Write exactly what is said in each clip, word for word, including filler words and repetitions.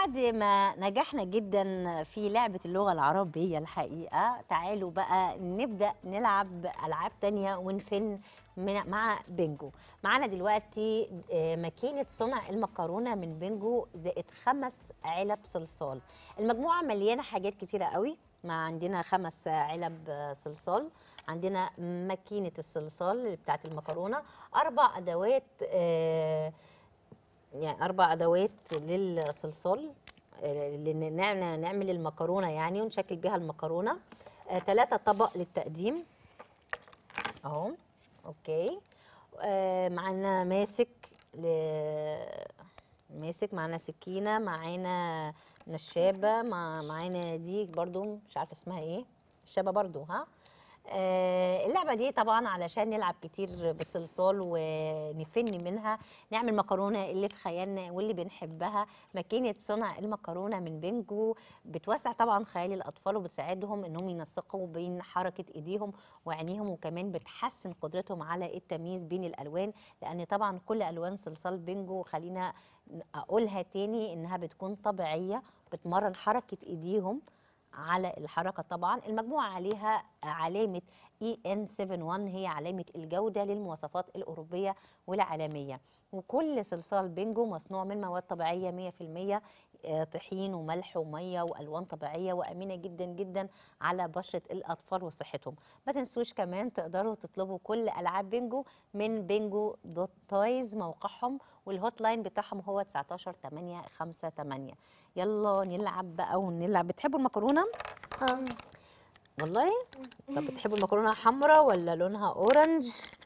بعد ما نجحنا جدا في لعبة اللغة العربية الحقيقة، تعالوا بقى نبدأ نلعب ألعاب تانية ونفن من مع بينجو. معانا دلوقتي آه، ماكينة صنع المكرونة من بينجو زائد خمس علب صلصال. المجموعة مليانة حاجات كتيرة قوي. ما عندنا خمس علب آه، صلصال، عندنا ماكينة الصلصال بتاعت المكرونة، أربع أدوات آه، يعني أربع أدوات للصلصال آه، اللي نعمل نعمل المكرونة يعني ونشكل بيها المكرونة. آه، ثلاثة طبق للتقديم أهو. أوكي. آه، معانا ماسك ل... ماسك معانا سكينة، معانا نشابة، مع معانا دي برضو مش عارفة اسمها ايه، نشابة برضو. ها آه، اللعبة دي طبعا علشان نلعب كتير بالصلصال ونفن منها، نعمل مكرونة اللي في خيالنا واللي بنحبها. ماكينة صنع المكرونة من بينجو بتوسع طبعا خيال الأطفال وبتساعدهم انهم ينسقوا بين حركة ايديهم وعينيهم، وكمان بتحسن قدرتهم على التمييز بين الألوان، لأن طبعا كل ألوان صلصال بينجو، خلينا أقولها تاني، إنها بتكون طبيعية، بتمرن حركة ايديهم على الحركة. طبعا المجموعة عليها علامة إي إن سبعة واحد، هي علامة الجودة للمواصفات الأوروبية والعالمية. وكل صلصال بينجو مصنوع من مواد طبيعية مية في المية، آه، طحين وملح ومية وألوان طبيعية وأمينة جدا جدا على بشرة الأطفال وصحتهم. ما تنسوش كمان تقدروا تطلبوا كل ألعاب بينجو من بينجو دوت تويز موقعهم، والهوت لاين بتاعهم هو تسعتاشر تمانية خمسة تمانية. يلا نلعب بقى ونلعب. بتحبوا المكرونه؟ اه والله. طب بتحبوا المكرونه حمراء ولا لونها اورنج؟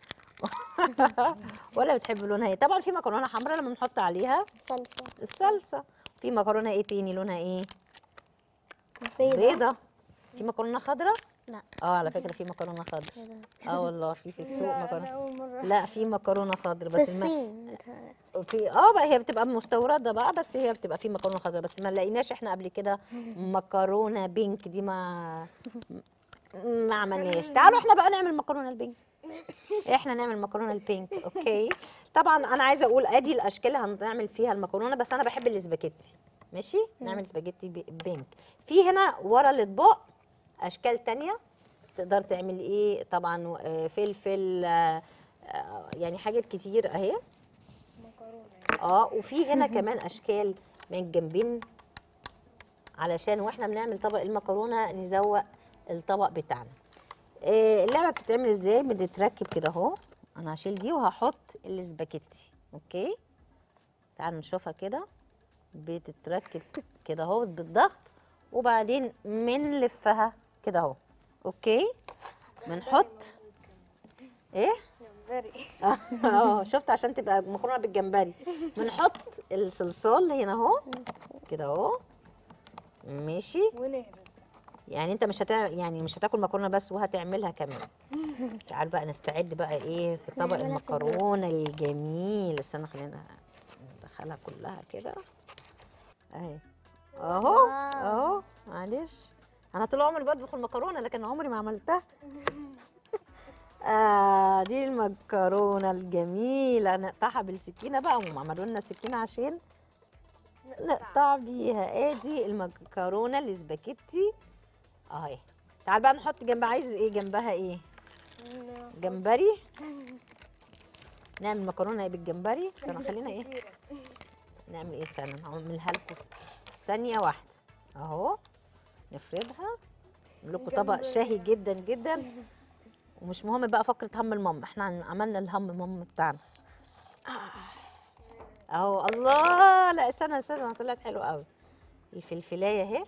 ولا بتحبوا لونها ايه؟ طبعا في مكرونه حمراء لما بنحط عليها صلصة الصلصه. في مكرونه ايه تاني لونها ايه؟ بيضة. بيضه. في مكرونه خضراء؟ لا اه على فكره في مكرونه خضراء. اه والله في في السوق لا، مكرونه. أنا أول مرة لا في مكرونه خضراء في بس الم... الصين بتهيألي. في اه بقى هي بتبقى مستورده بقى، بس هي بتبقى في مكرونه خضراء، بس ما لقيناش احنا قبل كده مكرونه بينك دي، ما ما عملناش. تعالوا احنا بقى نعمل مكرونه البينك. احنا نعمل مكرونه البينك. اوكي. طبعا انا عايزه اقول ادي الاشكال اللي هنعمل فيها المكرونه، بس انا بحب الاسباجيتي. ماشي نعمل سباجيتي بي- بينك. في هنا ورا الاطباق اشكال تانية تقدر تعمل ايه طبعا، آه، فلفل، آه، آه، يعني حاجات كتير اهي. اه وفي هنا كمان اشكال من الجنبين علشان واحنا بنعمل طبق المكرونه نزوق الطبق بتاعنا. آه، اللعبه بتتعمل ازاي؟ بتتركب كده اهو. انا هشيل دي وهحط الاسباجيتي. اوكي تعالوا نشوفها كده. بتتركب كده اهو بالضغط، وبعدين بنلفها كده اهو. اوكي بنحط ايه جمبري. اه شفت عشان تبقى مكرونه بالجمبري. بنحط الصلصال هنا اهو كده اهو. ماشي. ونهرس. يعني انت مش هتعمل، يعني مش هتاكل مكرونه بس وهتعملها كمان. تعال بقى نستعد بقى ايه في طبق نعملها في البيت. المكرونه الجميل. استنى خلينا ندخلها كلها كده اهي اهو. واو. اهو معلش انا طول عمري بطبخ المكرونه لكن عمري ما عملتها. آه دي المكرونه الجميله نقطعها بالسكينه بقى، هم عملوا لنا سكينه عشان نقطع بيها. ادي المكرونه الاسباجيتي اهي. تعال بقى نحط جنبها، عايز ايه جنبها؟ ايه جمبري. نعمل مكرونه بالجمبري. استنى خلينا ايه نعمل ايه، استنى هعملها لكم ثانيه واحده اهو. نفردها نعمل لكم طبق شهي جدا جدا. ومش مهم بقى فقره هم المام، احنا عملنا الهم المام بتاعنا اهو. الله لا استنى استنى طلعت حلوه قوي. الفلفلايه اهي.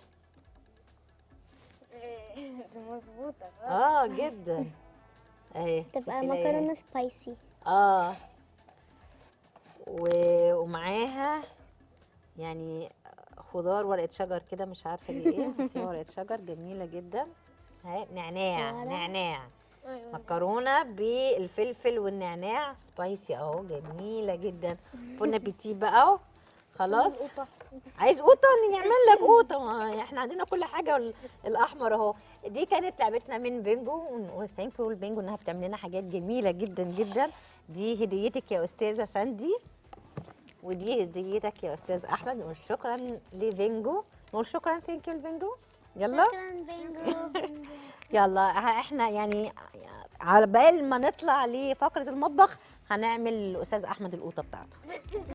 دي مظبوطة. اه جدا اهي. تبقى الفلفلاية أهي. مكرونة سبايسي. اه و... ومعاها يعني خضار ورقه شجر كده، مش عارفه دي ايه بس هي ورقه شجر جميله جدا اهي. نعناع ورق. نعناع أيوة. مكرونه بالفلفل والنعناع سبايسي اهو جميله جدا. بون ابيتي بقى اهو. خلاص عايز قوطه نعمل لك قوطه، ما احنا عندنا كل حاجه. وال- الاحمر اهو. دي كانت لعبتنا من بينجو، ونقول ثانك يو لبينجو انها بتعمل لنا حاجات جميله جدا جدا. دي هديتك يا استاذه ساندي، ودي هديتك يا استاذ احمد. نقول شكرا لفينجو، نقول شكرا ثانك يو لفينجو. يلا شكرا بينجو. يلا ه- احنا يعني على بال ما نطلع لفقره المطبخ هنعمل الاستاذ احمد القوطه بتاعته.